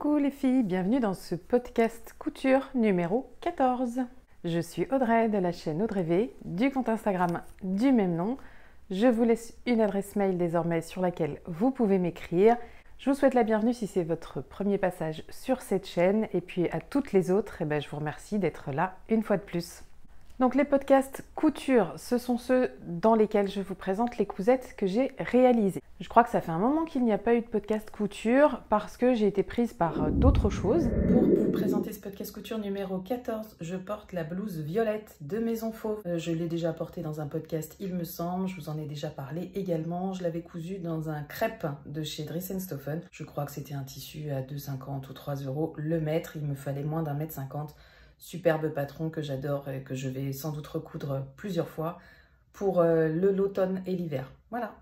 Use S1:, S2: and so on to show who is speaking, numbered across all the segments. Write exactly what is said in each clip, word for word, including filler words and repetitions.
S1: Coucou les filles, bienvenue dans ce podcast couture numéro quatorze. Je suis Audrey de la chaîne Audrey V, du compte Instagram du même nom. Je vous laisse une adresse mail désormais sur laquelle vous pouvez m'écrire. Je vous souhaite la bienvenue si c'est votre premier passage sur cette chaîne et puis à toutes les autres, eh ben, je vous remercie d'être là une fois de plus. Donc les podcasts couture, ce sont ceux dans lesquels je vous présente les cousettes que j'ai réalisées. Je crois que ça fait un moment qu'il n'y a pas eu de podcast couture parce que j'ai été prise par d'autres choses. Pour vous présenter ce podcast couture numéro quatorze, je porte la blouse violette de Maison Fauve. Euh, je l'ai déjà portée dans un podcast, il me semble, je vous en ai déjà parlé également. Je l'avais cousue dans un crêpe de chez Dries and Stephen. Je crois que c'était un tissu à deux euros cinquante ou trois euros le mètre, il me fallait moins d'un mètre cinquante. Superbe patron que j'adore et que je vais sans doute recoudre plusieurs fois pour euh, le l'automne et l'hiver. Voilà.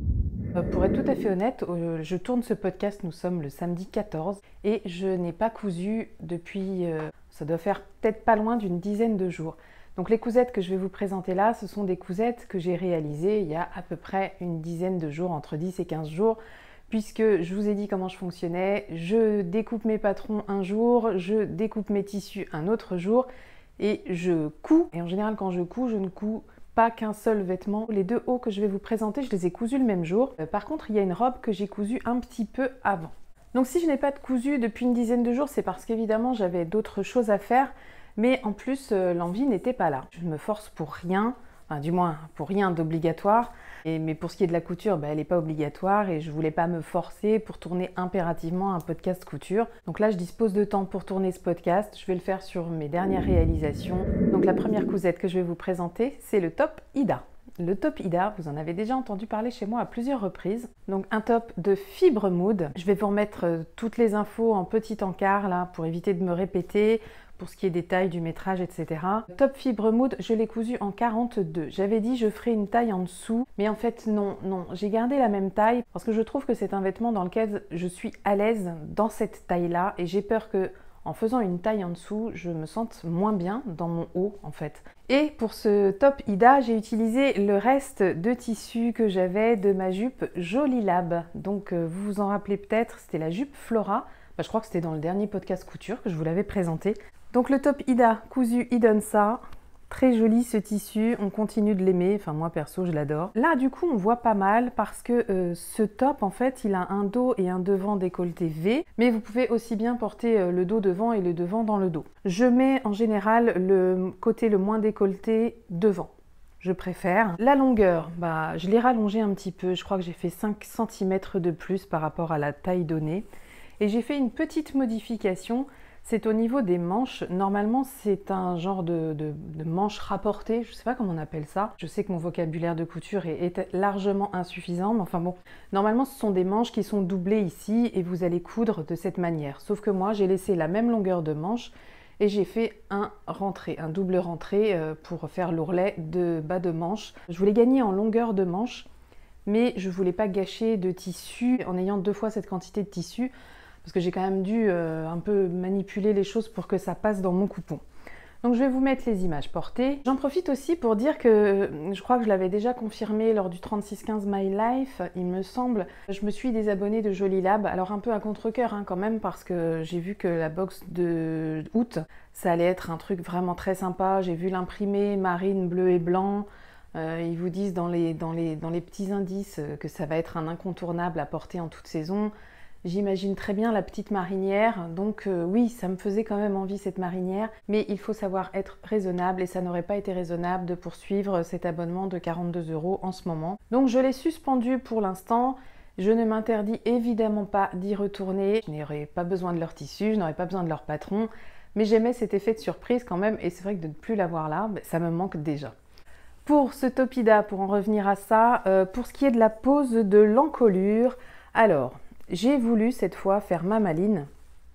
S1: Pour être tout à fait honnête, je tourne ce podcast, nous sommes le samedi quatorze et je n'ai pas cousu depuis, euh, ça doit faire peut-être pas loin d'une dizaine de jours. Donc les cousettes que je vais vous présenter là, ce sont des cousettes que j'ai réalisées il y a à peu près une dizaine de jours, entre dix et quinze jours. Puisque je vous ai dit comment je fonctionnais, je découpe mes patrons un jour, je découpe mes tissus un autre jour et je couds. Et en général, quand je couds, je ne couds pas qu'un seul vêtement. Les deux hauts que je vais vous présenter, je les ai cousus le même jour. Par contre, il y a une robe que j'ai cousue un petit peu avant. Donc si je n'ai pas de cousu depuis une dizaine de jours, c'est parce qu'évidemment, j'avais d'autres choses à faire. Mais en plus, l'envie n'était pas là. Je me force pour rien. Enfin, du moins pour rien d'obligatoire. Et, mais pour ce qui est de la couture, bah, elle n'est pas obligatoire et je ne voulais pas me forcer pour tourner impérativement un podcast couture. Donc là, je dispose de temps pour tourner ce podcast. Je vais le faire sur mes dernières réalisations. Donc la première cousette que je vais vous présenter, c'est le top Ida. Le top Ida, vous en avez déjà entendu parler chez moi à plusieurs reprises. Donc un top de fibre mood. Je vais vous remettre toutes les infos en petit encart là pour éviter de me répéter. Pour ce qui est des tailles, du métrage, et cetera. Top Fibre Mood, je l'ai cousu en quarante-deux. J'avais dit je ferai une taille en dessous, mais en fait non, non. J'ai gardé la même taille parce que je trouve que c'est un vêtement dans lequel je suis à l'aise dans cette taille-là et j'ai peur que en faisant une taille en dessous, je me sente moins bien dans mon haut en fait. Et pour ce top Ida, j'ai utilisé le reste de tissu que j'avais de ma jupe Jolie Lab. Donc vous vous en rappelez peut-être, c'était la jupe Flora. Bah, je crois que c'était dans le dernier podcast couture que je vous l'avais présenté. Donc le top Ida cousu Idensa, très joli ce tissu, on continue de l'aimer, enfin moi perso je l'adore. Là du coup on voit pas mal parce que euh, ce top en fait il a un dos et un devant décolleté V, mais vous pouvez aussi bien porter euh, le dos devant et le devant dans le dos. Je mets en général le côté le moins décolleté devant. Je préfère. La longueur, bah, je l'ai rallongée un petit peu, je crois que j'ai fait cinq centimètres de plus par rapport à la taille donnée. Et j'ai fait une petite modification. C'est au niveau des manches. Normalement, c'est un genre de, de, de manche rapportée. Je ne sais pas comment on appelle ça. Je sais que mon vocabulaire de couture est, est largement insuffisant. Mais enfin bon, normalement, ce sont des manches qui sont doublées ici et vous allez coudre de cette manière. Sauf que moi, j'ai laissé la même longueur de manche et j'ai fait un rentré, un double rentré pour faire l'ourlet de bas de manche. Je voulais gagner en longueur de manche, mais je ne voulais pas gâcher de tissu en ayant deux fois cette quantité de tissu. Parce que j'ai quand même dû euh, un peu manipuler les choses pour que ça passe dans mon coupon. Donc je vais vous mettre les images portées. J'en profite aussi pour dire que, je crois que je l'avais déjà confirmé lors du trente-six quinze My Life, il me semble, je me suis désabonnée de Jolie Lab, alors un peu à contre-cœur hein, quand même, parce que j'ai vu que la box de août, ça allait être un truc vraiment très sympa. J'ai vu l'imprimé marine, bleu et blanc. Euh, ils vous disent dans les, dans, les, dans les petits indices que ça va être un incontournable à porter en toute saison. J'imagine très bien la petite marinière, donc euh, oui, ça me faisait quand même envie cette marinière, mais il faut savoir être raisonnable et ça n'aurait pas été raisonnable de poursuivre cet abonnement de quarante-deux euros en ce moment. Donc je l'ai suspendu pour l'instant, je ne m'interdis évidemment pas d'y retourner, je n'aurais pas besoin de leur tissu, je n'aurais pas besoin de leur patron, mais j'aimais cet effet de surprise quand même et c'est vrai que de ne plus l'avoir là, ça me manque déjà. Pour ce top Ida, pour en revenir à ça, euh, pour ce qui est de la pose de l'encolure, alors... j'ai voulu cette fois faire ma maline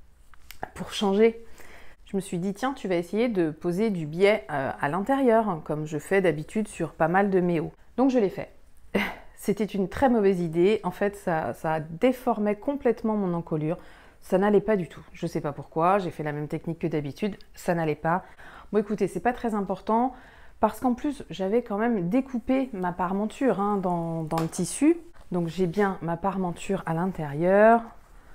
S1: pour changer. Je me suis dit, tiens, tu vas essayer de poser du biais euh, à l'intérieur, hein, comme je fais d'habitude sur pas mal de mes hauts. Donc je l'ai fait. C'était une très mauvaise idée. En fait, ça, ça déformait complètement mon encolure. Ça n'allait pas du tout. Je ne sais pas pourquoi. J'ai fait la même technique que d'habitude. Ça n'allait pas. Bon, écoutez, c'est pas très important parce qu'en plus, j'avais quand même découpé ma parmenture hein, dans, dans le tissu. Donc j'ai bien ma parmenture à l'intérieur,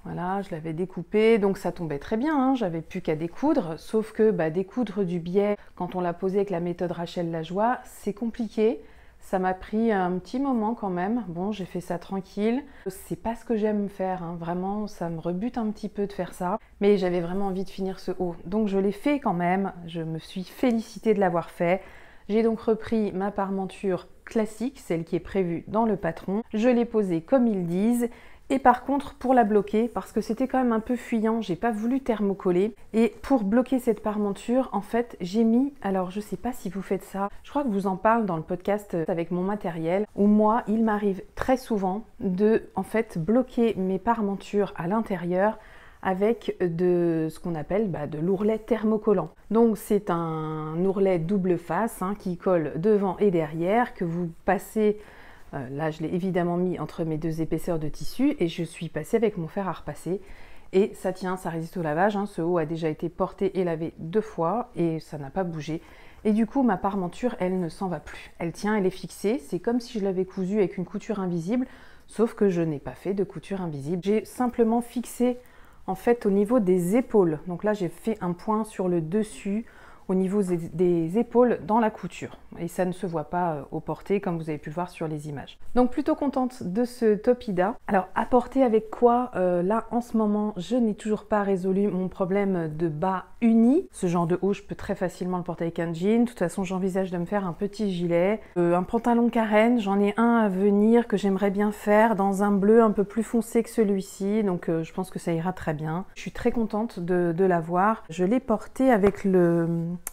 S1: Voilà, je l'avais découpé, donc ça tombait très bien, hein, j'avais plus qu'à découdre, sauf que bah, découdre du biais, quand on l'a posé avec la méthode Rachel Lajoie, c'est compliqué. Ça m'a pris un petit moment quand même. Bon, j'ai fait ça tranquille. C'est pas ce que j'aime faire, hein. Vraiment, ça me rebute un petit peu de faire ça. Mais j'avais vraiment envie de finir ce haut. Donc je l'ai fait quand même. Je me suis félicitée de l'avoir fait. J'ai donc repris ma parmenture classique, celle qui est prévue dans le patron. Je l'ai posée comme ils disent. Et par contre, pour la bloquer, parce que c'était quand même un peu fuyant, j'ai pas voulu thermocoller. Et pour bloquer cette parmenture, en fait, j'ai mis, alors je sais pas si vous faites ça, je crois que je vous en parle dans le podcast avec mon matériel, où moi, il m'arrive très souvent de, en fait, bloquer mes parmentures à l'intérieur avec de ce qu'on appelle bah, de l'ourlet thermocollant. Donc c'est un ourlet double face hein, qui colle devant et derrière, que vous passez. Là, je l'ai évidemment mis entre mes deux épaisseurs de tissu et je suis passée avec mon fer à repasser. Et ça tient, ça résiste au lavage. Hein. Ce haut a déjà été porté et lavé deux fois et ça n'a pas bougé. Et du coup, ma parmenture, elle ne s'en va plus. Elle tient, elle est fixée. C'est comme si je l'avais cousue avec une couture invisible, sauf que je n'ai pas fait de couture invisible. J'ai simplement fixé en fait au niveau des épaules. Donc là, j'ai fait un point sur le dessus, au niveau des épaules dans la couture et ça ne se voit pas au porté comme vous avez pu le voir sur les images. Donc plutôt contente de ce top Ida. Alors à porter avec quoi euh, là en ce moment je n'ai toujours pas résolu mon problème de bas uni. Ce genre de haut je peux très facilement le porter avec un jean. De toute façon j'envisage de me faire un petit gilet, euh, un pantalon carène. J'en ai un à venir que j'aimerais bien faire dans un bleu un peu plus foncé que celui-ci, donc euh, je pense que ça ira très bien. Je suis très contente de, de l'avoir. Je l'ai porté avec le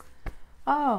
S1: Oh,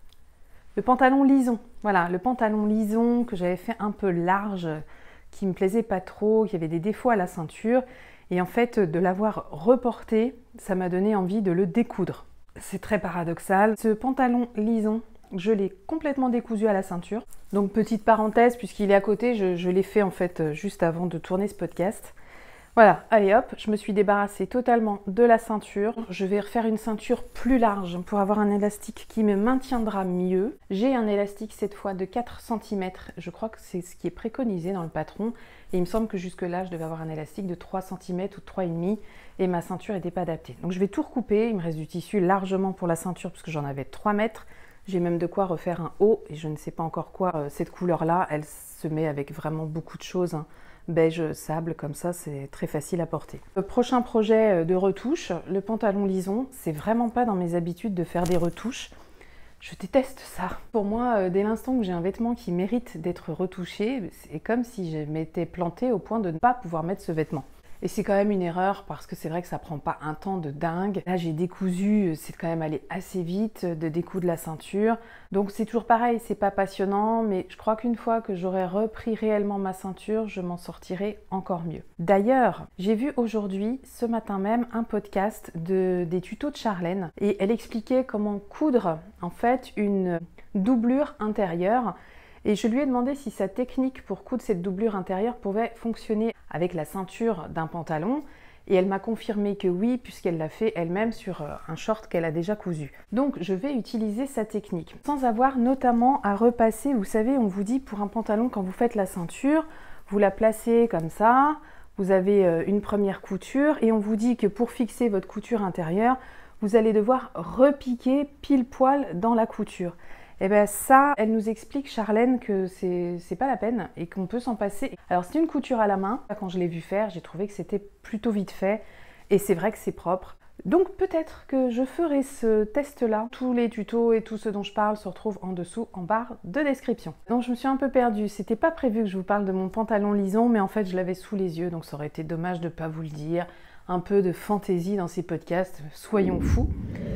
S1: le pantalon lison. Voilà, le pantalon lison que j'avais fait un peu large, qui me plaisait pas trop, qui avait des défauts à la ceinture. Et en fait, de l'avoir reporté, ça m'a donné envie de le découdre. C'est très paradoxal. Ce pantalon lison, je l'ai complètement décousu à la ceinture. Donc petite parenthèse, puisqu'il est à côté, je, je l'ai fait en fait juste avant de tourner ce podcast. Voilà, allez hop, je me suis débarrassée totalement de la ceinture. Je vais refaire une ceinture plus large pour avoir un élastique qui me maintiendra mieux. J'ai un élastique cette fois de quatre centimètres. Je crois que c'est ce qui est préconisé dans le patron. Et il me semble que jusque là, je devais avoir un élastique de trois centimètres ou trois virgule cinq et ma ceinture n'était pas adaptée. Donc je vais tout recouper. Il me reste du tissu largement pour la ceinture parce que j'en avais trois mètres. J'ai même de quoi refaire un haut et je ne sais pas encore quoi. Cette couleur-là, elle se met avec vraiment beaucoup de choses, hein. Beige sable comme ça, c'est très facile à porter. Le prochain projet de retouche, le pantalon lison, c'est vraiment pas dans mes habitudes de faire des retouches. Je déteste ça. Pour moi, dès l'instant où j'ai un vêtement qui mérite d'être retouché, c'est comme si je m'étais plantée au point de ne pas pouvoir mettre ce vêtement. Et c'est quand même une erreur parce que c'est vrai que ça prend pas un temps de dingue. Là, j'ai décousu, c'est quand même allé assez vite de découdre la ceinture. Donc c'est toujours pareil, c'est pas passionnant, mais je crois qu'une fois que j'aurai repris réellement ma ceinture, je m'en sortirai encore mieux. D'ailleurs, j'ai vu aujourd'hui, ce matin même, un podcast de, des tutos de Charlène et elle expliquait comment coudre en fait une doublure intérieure. Et je lui ai demandé si sa technique pour coudre cette doublure intérieure pouvait fonctionner avec la ceinture d'un pantalon. Et elle m'a confirmé que oui, puisqu'elle l'a fait elle-même sur un short qu'elle a déjà cousu. Donc je vais utiliser sa technique, sans avoir notamment à repasser. Vous savez, on vous dit pour un pantalon, quand vous faites la ceinture, vous la placez comme ça, vous avez une première couture, et on vous dit que pour fixer votre couture intérieure, vous allez devoir repiquer pile poil dans la couture. Et bien ça, elle nous explique, Charlène, que c'est pas la peine et qu'on peut s'en passer. Alors c'est une couture à la main. Quand je l'ai vu faire, j'ai trouvé que c'était plutôt vite fait et c'est vrai que c'est propre. Donc peut-être que je ferai ce test-là. Tous les tutos et tout ce dont je parle se retrouvent en dessous en barre de description. Donc je me suis un peu perdue. C'était pas prévu que je vous parle de mon pantalon lison, mais en fait je l'avais sous les yeux, donc ça aurait été dommage de ne pas vous le dire. Un peu de fantaisie dans ces podcasts, soyons fous.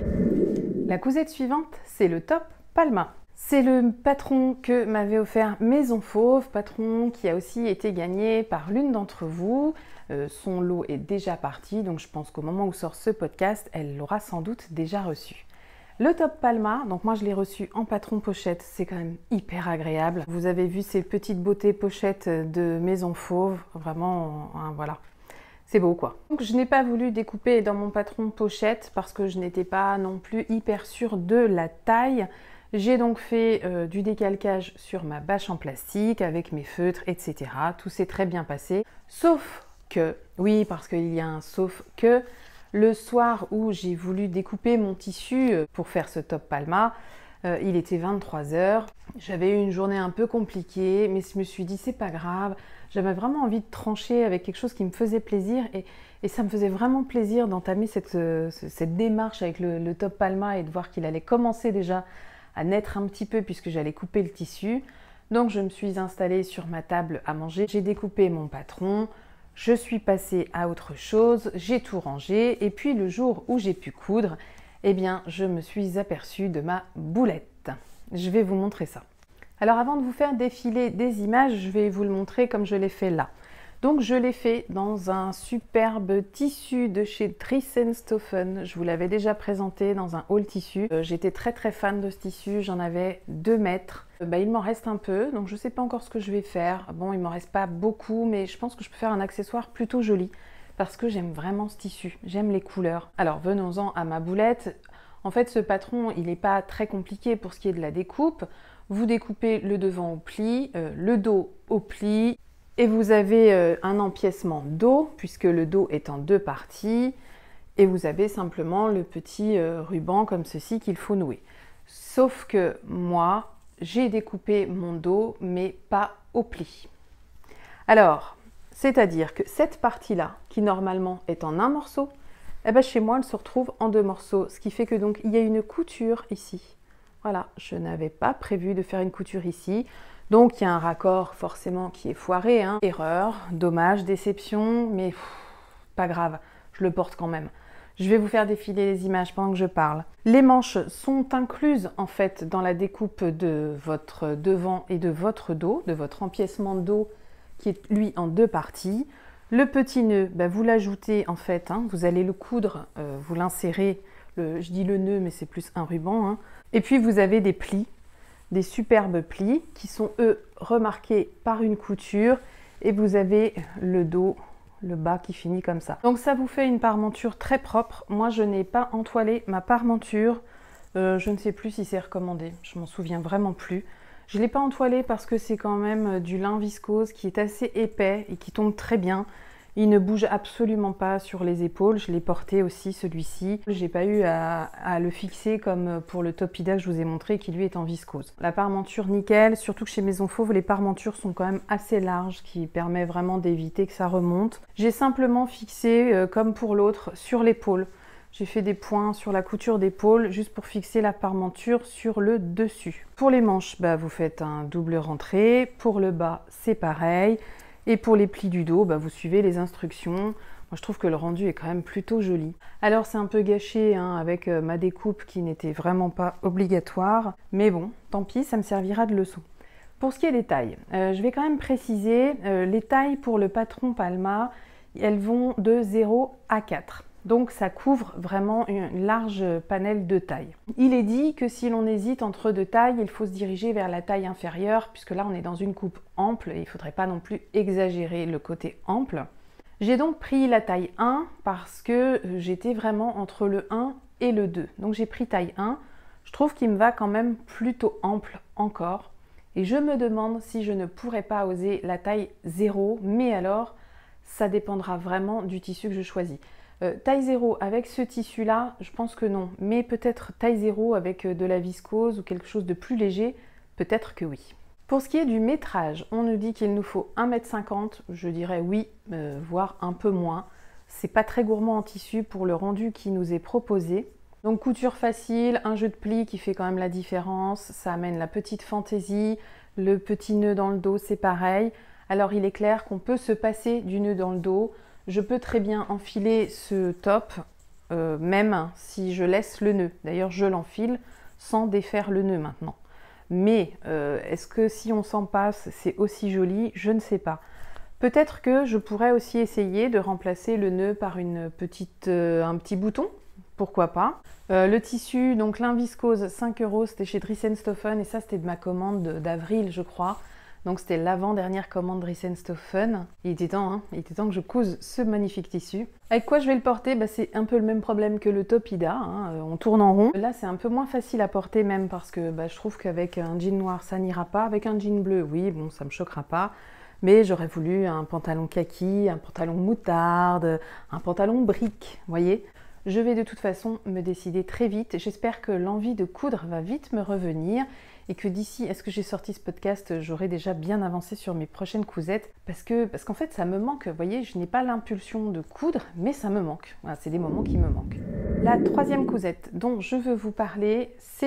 S1: La cousette suivante, c'est le top Palma. C'est le patron que m'avait offert Maison Fauve, patron qui a aussi été gagné par l'une d'entre vous. Euh, son lot est déjà parti, donc je pense qu'au moment où sort ce podcast, elle l'aura sans doute déjà reçu. Le top Palma, donc moi je l'ai reçu en patron pochette, c'est quand même hyper agréable. Vous avez vu ces petites beautés pochettes de Maison Fauve, vraiment, hein, voilà. C'est beau quoi. Donc je n'ai pas voulu découper dans mon patron pochette parce que je n'étais pas non plus hyper sûre de la taille. J'ai donc fait euh, du décalcage sur ma bâche en plastique avec mes feutres, et cetera. Tout s'est très bien passé, sauf que, oui, parce qu'il y a un sauf que, le soir où j'ai voulu découper mon tissu pour faire ce top Palma, euh, il était vingt-trois heures. J'avais eu une journée un peu compliquée, mais je me suis dit c'est pas grave. J'avais vraiment envie de trancher avec quelque chose qui me faisait plaisir et, et ça me faisait vraiment plaisir d'entamer cette, euh, cette démarche avec le, le top Palma et de voir qu'il allait commencer déjà à naître un petit peu puisque j'allais couper le tissu. Donc je me suis installée sur ma table à manger, j'ai découpé mon patron, je suis passée à autre chose, j'ai tout rangé et puis le jour où j'ai pu coudre, eh bien je me suis aperçue de ma boulette. Je vais vous montrer ça. Alors avant de vous faire défiler des images, je vais vous le montrer comme je l'ai fait là. Donc je l'ai fait dans un superbe tissu de chez Dries-en-Stoffen. Je vous l'avais déjà présenté dans un haul tissu. Euh, J'étais très très fan de ce tissu, j'en avais deux mètres. Euh, bah, il m'en reste un peu, donc je ne sais pas encore ce que je vais faire. Bon, il m'en reste pas beaucoup, mais je pense que je peux faire un accessoire plutôt joli parce que j'aime vraiment ce tissu, j'aime les couleurs. Alors venons-en à ma boulette. En fait, ce patron, il n'est pas très compliqué pour ce qui est de la découpe. Vous découpez le devant au pli, euh, le dos au pli, et vous avez euh, un empiècement dos, puisque le dos est en deux parties, et vous avez simplement le petit euh, ruban comme ceci qu'il faut nouer. Sauf que moi, j'ai découpé mon dos, mais pas au pli. Alors, c'est-à-dire que cette partie-là, qui normalement est en un morceau, eh ben chez moi, elle se retrouve en deux morceaux, ce qui fait que donc il y a une couture ici. Voilà, je n'avais pas prévu de faire une couture ici. Donc il y a un raccord forcément qui est foiré. Hein. Erreur, dommage, déception, mais pff, pas grave, je le porte quand même. Je vais vous faire défiler les images pendant que je parle. Les manches sont incluses en fait dans la découpe de votre devant et de votre dos, de votre empiècement de dos qui est lui en deux parties. Le petit nœud, bah, vous l'ajoutez en fait, hein, vous allez le coudre, euh, vous l'insérez, le, je dis le nœud mais c'est plus un ruban. Hein. Et puis vous avez des plis, des superbes plis qui sont eux remarqués par une couture et vous avez le dos, le bas qui finit comme ça. Donc ça vous fait une parmenture très propre. Moi je n'ai pas entoilé ma parmenture, euh, je ne sais plus si c'est recommandé, je m'en souviens vraiment plus. Je ne l'ai pas entoilé parce que c'est quand même du lin viscose qui est assez épais et qui tombe très bien. Il ne bouge absolument pas sur les épaules. Je l'ai porté aussi celui-ci. J'ai pas eu à, à le fixer comme pour le Topida que je vous ai montré qui lui est en viscose. La parmenture nickel, surtout que chez Maison Fauve, les parmentures sont quand même assez larges, ce qui permet vraiment d'éviter que ça remonte. J'ai simplement fixé, euh, comme pour l'autre, sur l'épaule. J'ai fait des points sur la couture d'épaule juste pour fixer la parmenture sur le dessus. Pour les manches, bah, vous faites un double rentré. Pour le bas, c'est pareil. Et pour les plis du dos, bah, vous suivez les instructions. Moi, je trouve que le rendu est quand même plutôt joli. Alors, c'est un peu gâché hein, avec euh, ma découpe qui n'était vraiment pas obligatoire. Mais bon, tant pis, ça me servira de leçon. Pour ce qui est des tailles, euh, je vais quand même préciser, euh, les tailles pour le patron Palma, elles vont de zéro à quatre. Donc ça couvre vraiment une large panel de tailles. Il est dit que si l'on hésite entre deux tailles, il faut se diriger vers la taille inférieure, puisque là on est dans une coupe ample et il ne faudrait pas non plus exagérer le côté ample. J'ai donc pris la taille un parce que j'étais vraiment entre le un et le deux. Donc j'ai pris taille un, je trouve qu'il me va quand même plutôt ample encore. Et je me demande si je ne pourrais pas oser la taille zéro, mais alors ça dépendra vraiment du tissu que je choisis. Euh, taille zéro avec ce tissu là, je pense que non, mais peut-être taille zéro avec de la viscose ou quelque chose de plus léger, peut-être que oui. Pour ce qui est du métrage, on nous dit qu'il nous faut un mètre cinquante, je dirais oui, euh, voire un peu moins. C'est pas très gourmand en tissu pour le rendu qui nous est proposé. Donc couture facile, un jeu de plis qui fait quand même la différence, ça amène la petite fantaisie, le petit nœud dans le dos c'est pareil. Alors il est clair qu'on peut se passer du nœud dans le dos. Je peux très bien enfiler ce top, euh, même si je laisse le nœud. D'ailleurs, je l'enfile sans défaire le nœud maintenant. Mais euh, est-ce que si on s'en passe, c'est aussi joli? Je ne sais pas. Peut-être que je pourrais aussi essayer de remplacer le nœud par une petite, euh, un petit bouton. Pourquoi pas. Euh, le tissu, donc lin viscose, cinq euros, c'était chez Dries-en-Stoffen. Et ça, c'était de ma commande d'avril, je crois. Donc c'était l'avant-dernière commande Dries-en-Stoffen. Il était temps, hein, il était temps que je couse ce magnifique tissu. Avec quoi je vais le porter? Bah, c'est un peu le même problème que le Topida, hein, on tourne en rond. Là c'est un peu moins facile à porter même parce que bah, je trouve qu'avec un jean noir ça n'ira pas. Avec un jean bleu, oui, bon ça me choquera pas. mais j'aurais voulu un pantalon kaki, un pantalon moutarde, un pantalon brique, vous voyez. Je vais de toute façon me décider très vite. J'espère que l'envie de coudre va vite me revenir et que d'ici à ce que j'ai sorti ce podcast, j'aurai déjà bien avancé sur mes prochaines cousettes parce que parce qu'en fait ça me manque, vous voyez, je n'ai pas l'impulsion de coudre, mais ça me manque. Voilà, c'est des moments qui me manquent. La troisième cousette dont je veux vous parler, c'est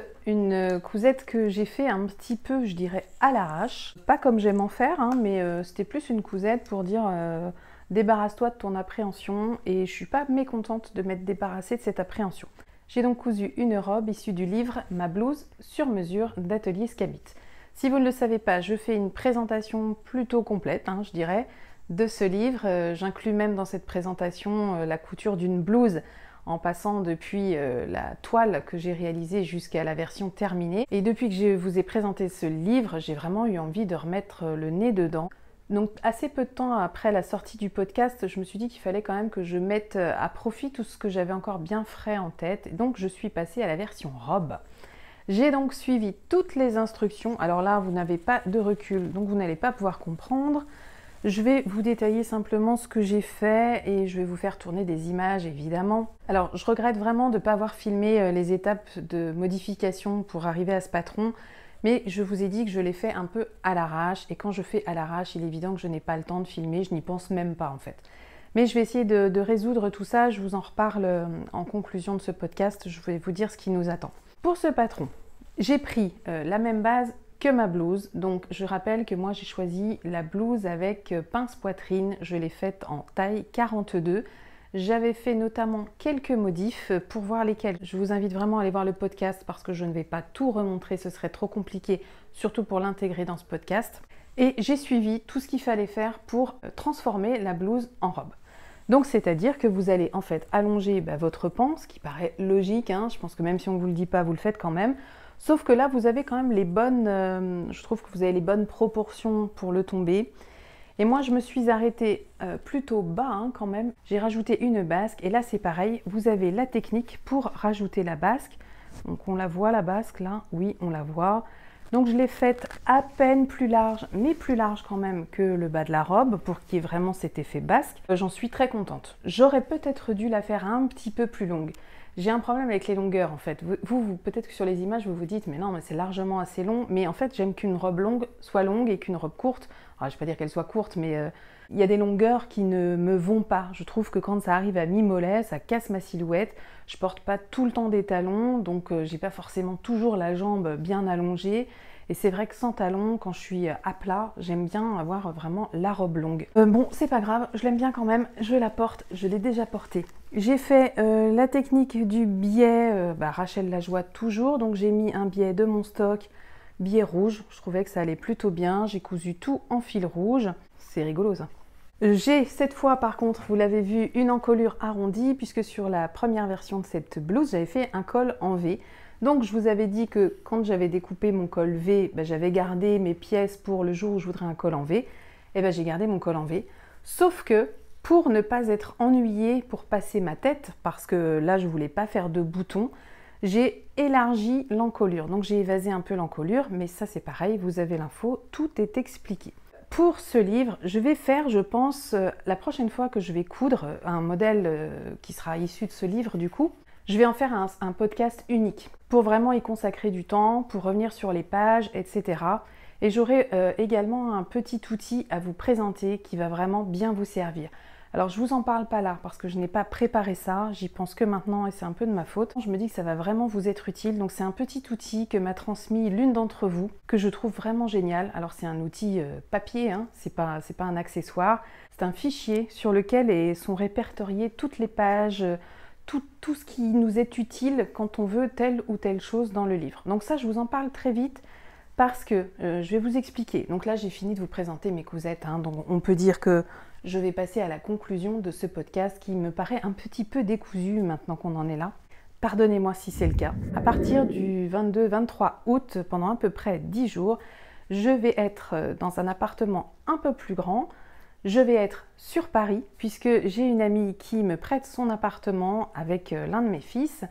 S1: une cousette que j'ai fait un petit peu, je dirais, à l'arrache. Pas comme j'aime en faire, hein, mais euh, c'était plus une cousette pour dire euh, débarrasse-toi de ton appréhension, et je suis pas mécontente de m'être débarrassée de cette appréhension. J'ai donc cousu une robe issue du livre Ma blouse sur mesure d'Atelier Scabit. Si vous ne le savez pas, je fais une présentation plutôt complète, hein, je dirais, de ce livre. Euh, J'inclus même dans cette présentation euh, la couture d'une blouse en passant depuis euh, la toile que j'ai réalisée jusqu'à la version terminée. Et depuis que je vous ai présenté ce livre, j'ai vraiment eu envie de remettre le nez dedans. Donc assez peu de temps après la sortie du podcast, je me suis dit qu'il fallait quand même que je mette à profit tout ce que j'avais encore bien frais en tête. Et donc je suis passée à la version robe. J'ai donc suivi toutes les instructions. Alors là, vous n'avez pas de recul, donc vous n'allez pas pouvoir comprendre. Je vais vous détailler simplement ce que j'ai fait et je vais vous faire tourner des images évidemment. Alors je regrette vraiment de ne pas avoir filmé les étapes de modification pour arriver à ce patron. Mais je vous ai dit que je l'ai fait un peu à l'arrache, et quand je fais à l'arrache, il est évident que je n'ai pas le temps de filmer, je n'y pense même pas en fait. Mais je vais essayer de, de résoudre tout ça, je vous en reparle en conclusion de ce podcast, je vais vous dire ce qui nous attend. Pour ce patron, j'ai pris euh, la même base que ma blouse, donc je rappelle que moi j'ai choisi la blouse avec pince poitrine, je l'ai faite en taille quarante-deux. J'avais fait notamment quelques modifs pour voir lesquels. Je vous invite vraiment à aller voir le podcast parce que je ne vais pas tout remontrer, ce serait trop compliqué, surtout pour l'intégrer dans ce podcast. Et j'ai suivi tout ce qu'il fallait faire pour transformer la blouse en robe. Donc c'est-à-dire que vous allez en fait allonger bah, votre pan, ce qui paraît logique, hein, je pense que même si on ne vous le dit pas, vous le faites quand même. Sauf que là, vous avez quand même les bonnes, euh, je trouve que vous avez les bonnes proportions pour le tomber. Et moi, je me suis arrêtée euh, plutôt bas hein, quand même. J'ai rajouté une basque et là, c'est pareil. Vous avez la technique pour rajouter la basque. Donc, on la voit la basque là. Oui, on la voit. Donc, je l'ai faite à peine plus large, mais plus large quand même que le bas de la robe pour qu'il y ait vraiment cet effet basque. Euh, J'en suis très contente. J'aurais peut-être dû la faire un petit peu plus longue. J'ai un problème avec les longueurs en fait. Vous, vous peut-être que sur les images, vous vous dites mais non, mais c'est largement assez long. Mais en fait, j'aime qu'une robe longue soit longue et qu'une robe courte. Alors, je ne vais pas dire qu'elle soit courte, mais euh, il y a des longueurs qui ne me vont pas. Je trouve que quand ça arrive à mi-mollet, ça casse ma silhouette. Je porte pas tout le temps des talons, donc euh, j'ai pas forcément toujours la jambe bien allongée. Et c'est vrai que sans talons, quand je suis à plat, j'aime bien avoir vraiment la robe longue. Euh, bon, c'est pas grave, je l'aime bien quand même, je la porte, je l'ai déjà portée. J'ai fait euh, la technique du biais, euh, bah, Rachel Lajoie toujours, donc j'ai mis un biais de mon stock, biais rouge, je trouvais que ça allait plutôt bien, j'ai cousu tout en fil rouge, c'est rigolo ça. J'ai cette fois par contre, vous l'avez vu, une encolure arrondie, puisque sur la première version de cette blouse, j'avais fait un col en V. Donc je vous avais dit que quand j'avais découpé mon col V, ben, j'avais gardé mes pièces pour le jour où je voudrais un col en V. Et ben j'ai gardé mon col en V. Sauf que pour ne pas être ennuyée pour passer ma tête, parce que là je voulais pas faire de boutons, j'ai élargi l'encolure. Donc j'ai évasé un peu l'encolure, mais ça c'est pareil, vous avez l'info, tout est expliqué. Pour ce livre, je vais faire, je pense, euh, la prochaine fois que je vais coudre un modèle euh, qui sera issu de ce livre du coup, je vais en faire un, un podcast unique pour vraiment y consacrer du temps, pour revenir sur les pages, et cetera. Et j'aurai euh, également un petit outil à vous présenter qui va vraiment bien vous servir. Alors je vous en parle pas là parce que je n'ai pas préparé ça, j'y pense que maintenant et c'est un peu de ma faute. Je me dis que ça va vraiment vous être utile, donc c'est un petit outil que m'a transmis l'une d'entre vous, que je trouve vraiment génial. Alors c'est un outil euh, papier, hein, c'est pas, c'est pas un accessoire, c'est un fichier sur lequel est, sont répertoriées toutes les pages, Tout, tout ce qui nous est utile quand on veut telle ou telle chose dans le livre. Donc ça, je vous en parle très vite parce que euh, je vais vous expliquer. Donc là, j'ai fini de vous présenter mes cousettes. Hein, donc on peut dire que je vais passer à la conclusion de ce podcast qui me paraît un petit peu décousu maintenant qu'on en est là. Pardonnez-moi si c'est le cas. À partir du vingt-deux vingt-trois août, pendant à peu près dix jours, je vais être dans un appartement un peu plus grand. Je vais être sur Paris puisque j'ai une amie qui me prête son appartement avec l'un de mes fils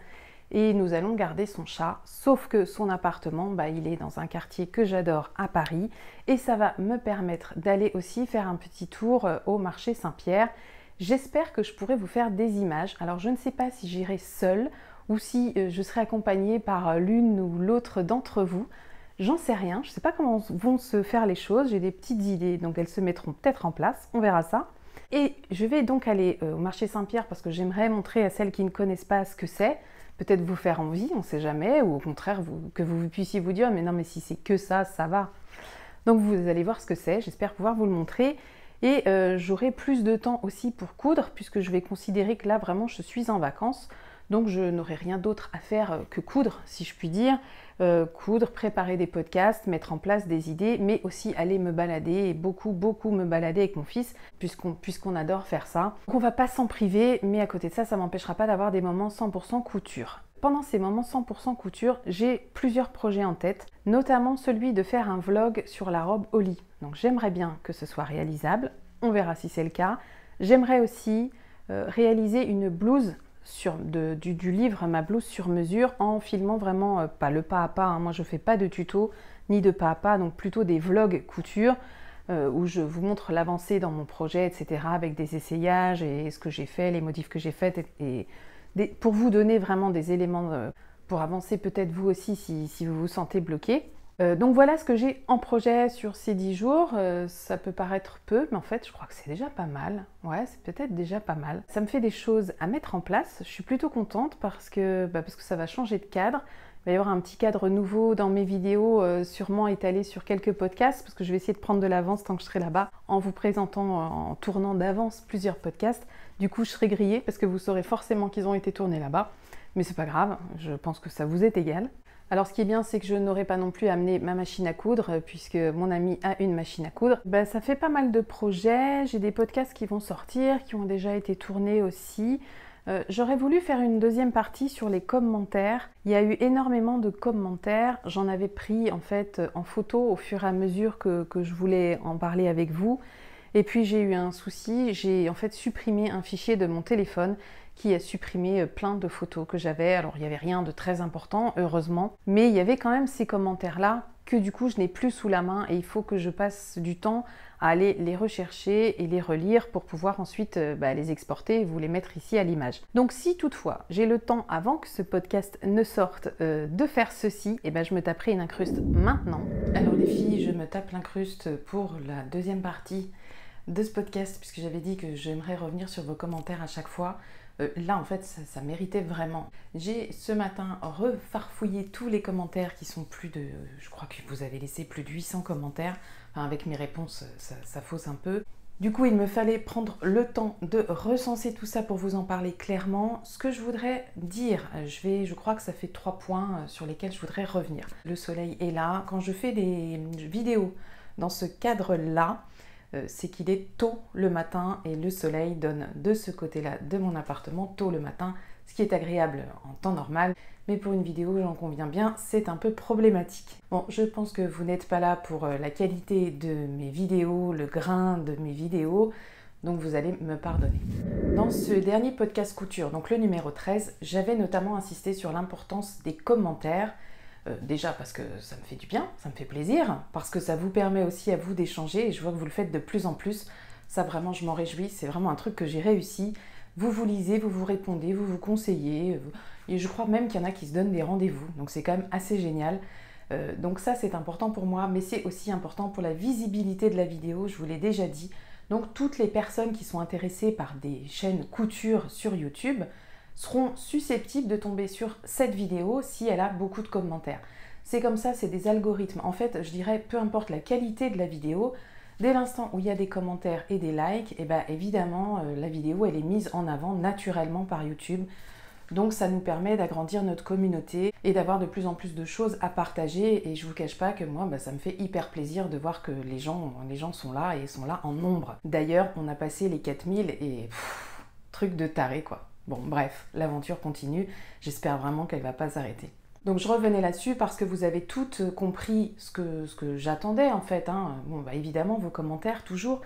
S1: et nous allons garder son chat, sauf que son appartement, bah, il est dans un quartier que j'adore à Paris et ça va me permettre d'aller aussi faire un petit tour au marché Saint-Pierre. J'espère que je pourrai vous faire des images. Alors je ne sais pas si j'irai seule ou si je serai accompagnée par l'une ou l'autre d'entre vous. J'en sais rien, je ne sais pas comment vont se faire les choses, j'ai des petites idées, donc elles se mettront peut-être en place, on verra ça. Et je vais donc aller au marché Saint-Pierre parce que j'aimerais montrer à celles qui ne connaissent pas ce que c'est, peut-être vous faire envie, on ne sait jamais, ou au contraire vous, que vous puissiez vous dire mais non mais si c'est que ça, ça va. Donc vous allez voir ce que c'est, j'espère pouvoir vous le montrer. Et euh, j'aurai plus de temps aussi pour coudre puisque je vais considérer que là vraiment je suis en vacances. Donc je n'aurai rien d'autre à faire que coudre, si je puis dire. Euh, coudre, préparer des podcasts, mettre en place des idées, mais aussi aller me balader et beaucoup, beaucoup me balader avec mon fils, puisqu'on puisqu'on adore faire ça. Donc on va pas s'en priver, mais à côté de ça, ça m'empêchera pas d'avoir des moments cent pour cent couture. Pendant ces moments cent pour cent couture, j'ai plusieurs projets en tête, notamment celui de faire un vlog sur la robe au lit. Donc j'aimerais bien que ce soit réalisable, on verra si c'est le cas. J'aimerais aussi euh, réaliser une blouse Sur, de, du, du livre Ma blouse sur mesure en filmant vraiment, euh, pas le pas à pas, hein. Moi je fais pas de tuto ni de pas à pas, donc plutôt des vlogs couture euh, où je vous montre l'avancée dans mon projet, et cetera avec des essayages et ce que j'ai fait, les modifs que j'ai faits et, et des, pour vous donner vraiment des éléments euh, pour avancer peut-être vous aussi si, si vous vous sentez bloqué. Euh, donc voilà ce que j'ai en projet sur ces dix jours, euh, ça peut paraître peu, mais en fait je crois que c'est déjà pas mal, ouais c'est peut-être déjà pas mal. Ça me fait des choses à mettre en place, je suis plutôt contente parce que, bah, parce que ça va changer de cadre, il va y avoir un petit cadre nouveau dans mes vidéos, euh, sûrement étalé sur quelques podcasts, parce que je vais essayer de prendre de l'avance tant que je serai là-bas, en vous présentant, en tournant d'avance plusieurs podcasts. Du coup je serai grillée parce que vous saurez forcément qu'ils ont été tournés là-bas, mais c'est pas grave, je pense que ça vous est égal. Alors ce qui est bien, c'est que je n'aurai pas non plus amené ma machine à coudre, puisque mon ami a une machine à coudre. Ben, ça fait pas mal de projets, j'ai des podcasts qui vont sortir, qui ont déjà été tournés aussi. Euh, J'aurais voulu faire une deuxième partie sur les commentaires. Il y a eu énormément de commentaires, j'en avais pris en fait en photo au fur et à mesure que, que je voulais en parler avec vous. Et puis j'ai eu un souci, j'ai en fait supprimé un fichier de mon téléphone qui a supprimé plein de photos que j'avais. Alors il n'y avait rien de très important, heureusement, mais il y avait quand même ces commentaires-là que du coup je n'ai plus sous la main et il faut que je passe du temps à aller les rechercher et les relire pour pouvoir ensuite euh, bah, les exporter et vous les mettre ici à l'image. Donc si toutefois j'ai le temps avant que ce podcast ne sorte euh, de faire ceci, et ben je me taperai une incruste maintenant. Alors les filles, je me tape l'incruste pour la deuxième partie de ce podcast puisque j'avais dit que j'aimerais revenir sur vos commentaires à chaque fois. Euh, là en fait ça, ça méritait vraiment. J'ai ce matin refarfouillé tous les commentaires qui sont plus de, je crois que vous avez laissé plus de huit cents commentaires, enfin, avec mes réponses ça, ça fausse un peu. Du coup il me fallait prendre le temps de recenser tout ça pour vous en parler clairement. Ce que je voudrais dire, je, vais, je crois que ça fait trois points sur lesquels je voudrais revenir. Le soleil est là, quand je fais des vidéos dans ce cadre là, c'est qu'il est tôt le matin et le soleil donne de ce côté-là de mon appartement tôt le matin, ce qui est agréable en temps normal, mais pour une vidéo, j'en conviens bien, c'est un peu problématique. Bon, je pense que vous n'êtes pas là pour la qualité de mes vidéos, le grain de mes vidéos, donc vous allez me pardonner. Dans ce dernier podcast couture, donc le numéro treize, j'avais notamment insisté sur l'importance des commentaires. Euh, déjà parce que ça me fait du bien, ça me fait plaisir, parce que ça vous permet aussi à vous d'échanger et je vois que vous le faites de plus en plus. Ça vraiment je m'en réjouis, c'est vraiment un truc que j'ai réussi. Vous vous lisez, vous vous répondez, vous vous conseillez et je crois même qu'il y en a qui se donnent des rendez-vous, donc c'est quand même assez génial. Euh, donc ça c'est important pour moi, mais c'est aussi important pour la visibilité de la vidéo, je vous l'ai déjà dit. Donc toutes les personnes qui sont intéressées par des chaînes couture sur YouTube seront susceptibles de tomber sur cette vidéo si elle a beaucoup de commentaires. C'est comme ça, c'est des algorithmes. En fait, je dirais, peu importe la qualité de la vidéo, dès l'instant où il y a des commentaires et des likes, et bien évidemment, euh, la vidéo, elle est mise en avant naturellement par YouTube. Donc ça nous permet d'agrandir notre communauté et d'avoir de plus en plus de choses à partager. Et je vous cache pas que moi, bah, ça me fait hyper plaisir de voir que les gens, les gens sont là et sont là en nombre. D'ailleurs, on a passé les quatre mille et pff, truc de taré quoi. Bon bref, l'aventure continue, j'espère vraiment qu'elle ne va pas s'arrêter. Donc je revenais là-dessus parce que vous avez toutes compris ce que, ce que j'attendais en fait. Hein. Bon bah évidemment vos commentaires toujours,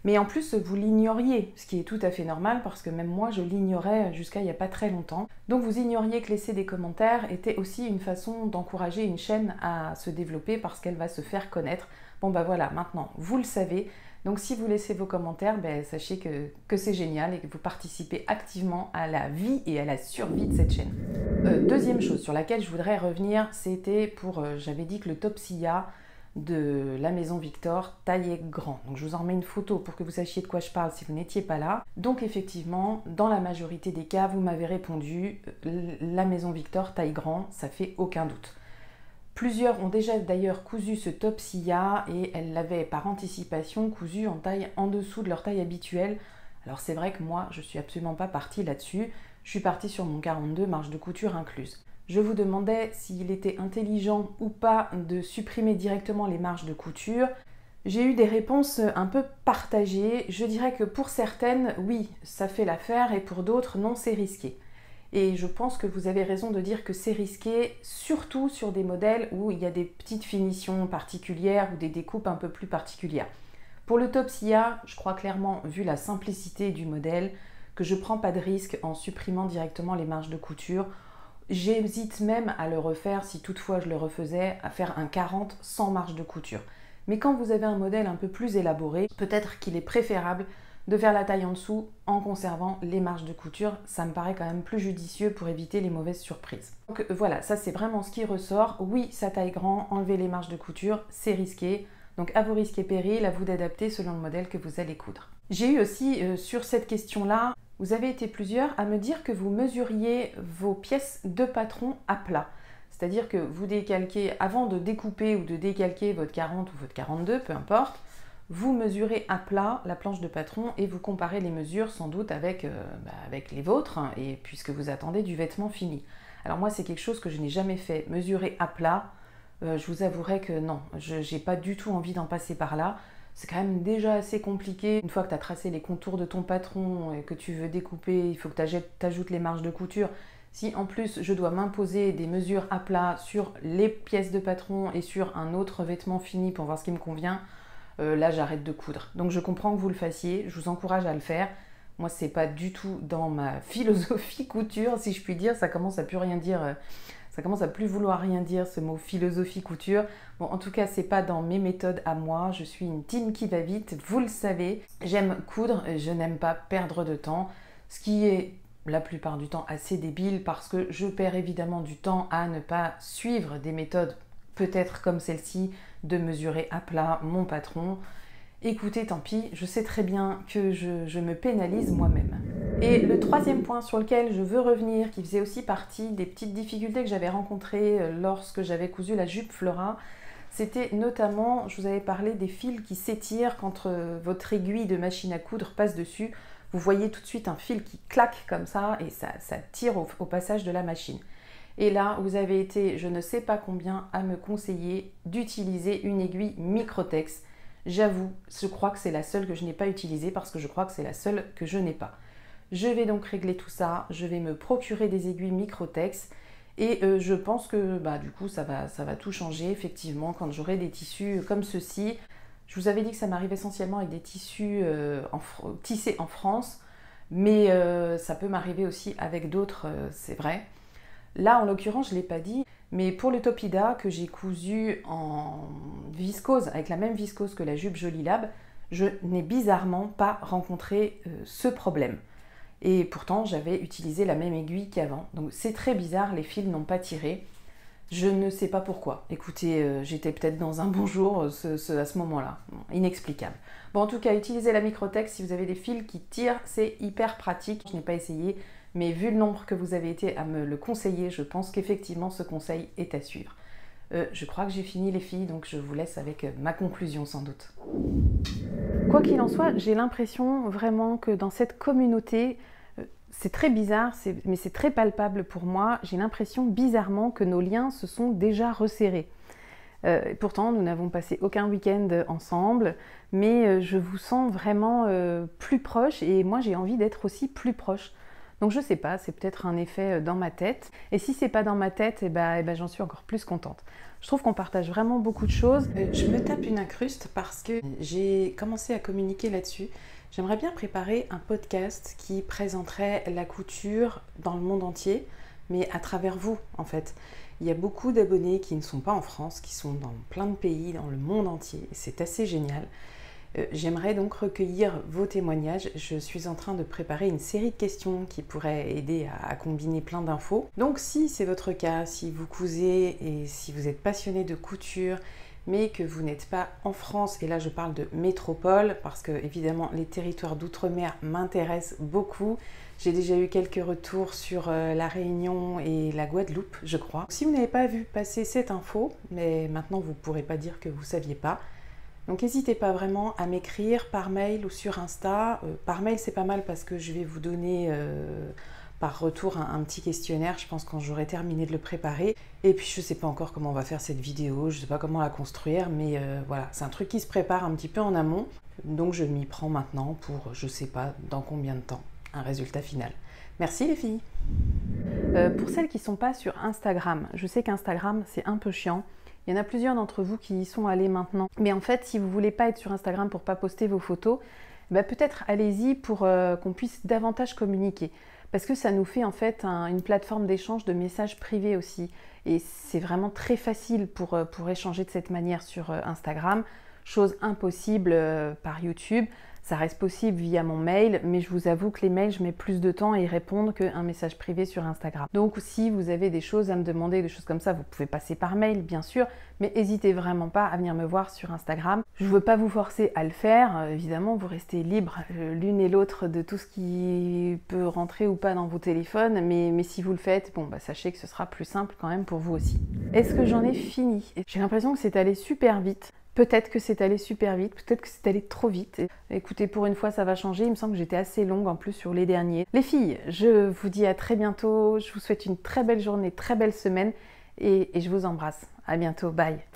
S1: Mais en plus, vous l'ignoriez, ce qui est tout à fait normal parce que même moi, je l'ignorais jusqu'à il n'y a pas très longtemps. Donc vous ignoriez que laisser des commentaires était aussi une façon d'encourager une chaîne à se développer parce qu'elle va se faire connaître. Bon bah voilà, maintenant, vous le savez. Donc si vous laissez vos commentaires, ben, sachez que, que c'est génial et que vous participez activement à la vie et à la survie de cette chaîne. Euh, deuxième chose sur laquelle je voudrais revenir, c'était pour, euh, j'avais dit que le top Sia de la maison Victor taillait grand. Donc je vous en remets une photo pour que vous sachiez de quoi je parle si vous n'étiez pas là. Donc effectivement, dans la majorité des cas, vous m'avez répondu, la maison Victor taille grand, ça fait aucun doute. Plusieurs ont déjà d'ailleurs cousu ce top Sia et elles l'avaient par anticipation cousu en taille en dessous de leur taille habituelle. Alors c'est vrai que moi, je suis absolument pas partie là-dessus. Je suis partie sur mon quarante-deux, marge de couture incluse. Je vous demandais s'il était intelligent ou pas de supprimer directement les marges de couture. J'ai eu des réponses un peu partagées. Je dirais que pour certaines, oui, ça fait l'affaire et pour d'autres, non, c'est risqué. Et je pense que vous avez raison de dire que c'est risqué, surtout sur des modèles où il y a des petites finitions particulières ou des découpes un peu plus particulières. Pour le top Sia, je crois clairement, vu la simplicité du modèle, que je ne prends pas de risque en supprimant directement les marges de couture. J'hésite même à le refaire, si toutefois je le refaisais, à faire un quarante sans marge de couture. Mais quand vous avez un modèle un peu plus élaboré, peut-être qu'il est préférable de faire la taille en dessous en conservant les marges de couture. Ça me paraît quand même plus judicieux pour éviter les mauvaises surprises. Donc voilà, ça c'est vraiment ce qui ressort. Oui, ça taille grand, enlever les marges de couture, c'est risqué. Donc à vos risques et périls, à vous d'adapter selon le modèle que vous allez coudre. J'ai eu aussi euh, sur cette question-là, vous avez été plusieurs à me dire que vous mesuriez vos pièces de patron à plat. C'est-à-dire que vous décalquez, avant de découper ou de décalquer votre quarante ou votre quarante-deux, peu importe, vous mesurez à plat la planche de patron et vous comparez les mesures sans doute avec, euh, bah, avec les vôtres, hein, et puisque vous attendez du vêtement fini. Alors moi c'est quelque chose que je n'ai jamais fait, mesurer à plat, euh, je vous avouerai que non, je n'ai pas du tout envie d'en passer par là. C'est quand même déjà assez compliqué. Une fois que tu as tracé les contours de ton patron et que tu veux découper, il faut que tu ajoutes les marges de couture. Si en plus je dois m'imposer des mesures à plat sur les pièces de patron et sur un autre vêtement fini pour voir ce qui me convient, euh, là j'arrête de coudre. Donc je comprends que vous le fassiez, je vous encourage à le faire. Moi c'est pas du tout dans ma philosophie couture, si je puis dire, ça commence à plus rien dire. Euh, Ça commence à plus vouloir rien dire ce mot philosophie couture. Bon, en tout cas, c'est pas dans mes méthodes à moi. Je suis une team qui va vite, vous le savez. J'aime coudre, je n'aime pas perdre de temps. Ce qui est la plupart du temps assez débile parce que je perds évidemment du temps à ne pas suivre des méthodes peut-être comme celle-ci, de mesurer à plat mon patron. Écoutez, tant pis, je sais très bien que je, je me pénalise moi-même. Et le troisième point sur lequel je veux revenir, qui faisait aussi partie des petites difficultés que j'avais rencontrées lorsque j'avais cousu la jupe Flora, c'était notamment, je vous avais parlé des fils qui s'étirent quand votre aiguille de machine à coudre passe dessus. Vous voyez tout de suite un fil qui claque comme ça et ça, ça tire au, au passage de la machine. Et là, vous avez été, je ne sais pas combien, à me conseiller d'utiliser une aiguille Microtex. J'avoue, je crois que c'est la seule que je n'ai pas utilisée parce que je crois que c'est la seule que je n'ai pas. Je vais donc régler tout ça, je vais me procurer des aiguilles Microtex et euh, je pense que bah, du coup ça va, ça va tout changer effectivement quand j'aurai des tissus comme ceci. Je vous avais dit que ça m'arrive essentiellement avec des tissus euh, en, tissés en France, mais euh, ça peut m'arriver aussi avec d'autres, euh, c'est vrai. Là en l'occurrence je ne l'ai pas dit, mais pour le Topida que j'ai cousu en viscose, avec la même viscose que la jupe Jolie Lab, je n'ai bizarrement pas rencontré euh, ce problème. Et pourtant, j'avais utilisé la même aiguille qu'avant. Donc c'est très bizarre, les fils n'ont pas tiré. Je ne sais pas pourquoi. Écoutez, euh, j'étais peut-être dans un bon jour ce, ce, à ce moment-là. Inexplicable. Bon, en tout cas, utilisez la Microtex si vous avez des fils qui tirent, c'est hyper pratique. Je n'ai pas essayé, mais vu le nombre que vous avez été à me le conseiller, je pense qu'effectivement, ce conseil est à suivre. Euh, je crois que j'ai fini les filles, donc je vous laisse avec ma conclusion sans doute. Quoi qu'il en soit, j'ai l'impression vraiment que dans cette communauté, c'est très bizarre, mais c'est très palpable pour moi. J'ai l'impression bizarrement que nos liens se sont déjà resserrés. Euh, pourtant, nous n'avons passé aucun week-end ensemble, mais je vous sens vraiment euh, plus proche et moi j'ai envie d'être aussi plus proche. Donc je sais pas, c'est peut-être un effet dans ma tête. Et si c'est pas dans ma tête, eh ben, eh ben, j'en suis encore plus contente. Je trouve qu'on partage vraiment beaucoup de choses. Euh, je me tape une incruste parce que j'ai commencé à communiquer là-dessus. J'aimerais bien préparer un podcast qui présenterait la couture dans le monde entier, mais à travers vous en fait. Il y a beaucoup d'abonnés qui ne sont pas en France, qui sont dans plein de pays, dans le monde entier. Et c'est assez génial. Euh, J'aimerais donc recueillir vos témoignages. Je suis en train de préparer une série de questions qui pourraient aider à, à combiner plein d'infos. Donc si c'est votre cas, si vous cousez et si vous êtes passionné de couture, mais que vous n'êtes pas en France, et là je parle de métropole, parce que évidemment les territoires d'outre-mer m'intéressent beaucoup. J'ai déjà eu quelques retours sur euh, la Réunion et la Guadeloupe, je crois. Si vous n'avez pas vu passer cette info, mais maintenant vous ne pourrez pas dire que vous ne saviez pas, donc n'hésitez pas vraiment à m'écrire par mail ou sur Insta. Euh, par mail c'est pas mal parce que je vais vous donner euh, par retour un, un petit questionnaire, je pense quand j'aurai terminé de le préparer. Et puis je sais pas encore comment on va faire cette vidéo, je sais pas comment la construire, mais euh, voilà, c'est un truc qui se prépare un petit peu en amont. Donc je m'y prends maintenant pour je sais pas dans combien de temps, un résultat final. Merci les filles. Euh, pour celles qui sont pas sur Instagram, je sais qu'Instagram c'est un peu chiant. Il y en a plusieurs d'entre vous qui y sont allés maintenant. Mais en fait, si vous ne voulez pas être sur Instagram pour ne pas poster vos photos, bah peut-être allez-y pour euh, qu'on puisse davantage communiquer. Parce que ça nous fait en fait un, une plateforme d'échange de messages privés aussi. Et c'est vraiment très facile pour, euh, pour échanger de cette manière sur euh, Instagram. Chose impossible euh, par YouTube. Ça reste possible via mon mail, mais je vous avoue que les mails, je mets plus de temps à y répondre qu'un message privé sur Instagram. Donc si vous avez des choses à me demander, des choses comme ça, vous pouvez passer par mail, bien sûr, mais n'hésitez vraiment pas à venir me voir sur Instagram. Je ne veux pas vous forcer à le faire, euh, évidemment, vous restez libres euh, l'une et l'autre de tout ce qui peut rentrer ou pas dans vos téléphones, mais, mais si vous le faites, bon, bah, sachez que ce sera plus simple quand même pour vous aussi. Est-ce que j'en ai fini? J'ai l'impression que c'est allé super vite. Peut-être que c'est allé super vite, peut-être que c'est allé trop vite. Écoutez, pour une fois, ça va changer. Il me semble que j'étais assez longue en plus sur les derniers. Les filles, je vous dis à très bientôt. Je vous souhaite une très belle journée, très belle semaine et, et je vous embrasse. À bientôt. Bye.